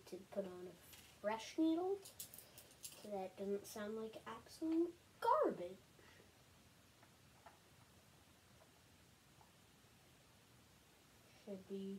to put on a fresh needle so that doesn't sound like absolute garbage. Should be.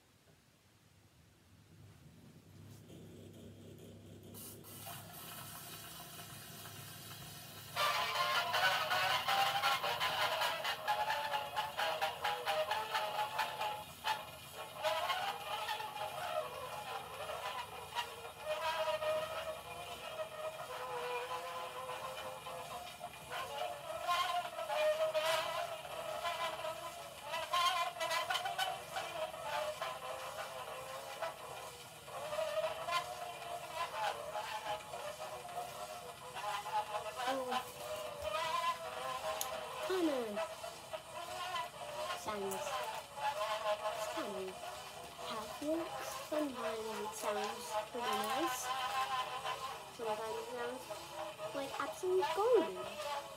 Kind of sounds kind of half-works. Sometimes it sounds pretty nice. Sometimes it sounds like absolute garbage.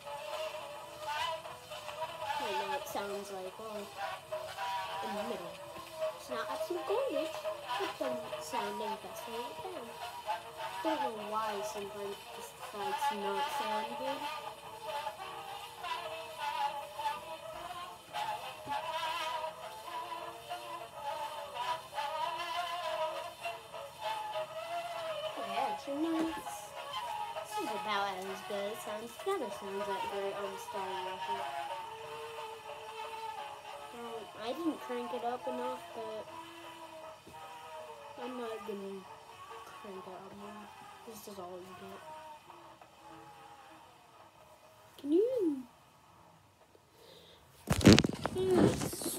Right now it sounds like, well, in the middle. It's not absolute garbage. It doesn't sound the best way it can. Don't know why sometimes it just decides to not sound good. This is about as good as it sounds. It never sounds that great on the starting record. I didn't crank it up enough, but I'm not gonna crank it up more. This is all you get. Can you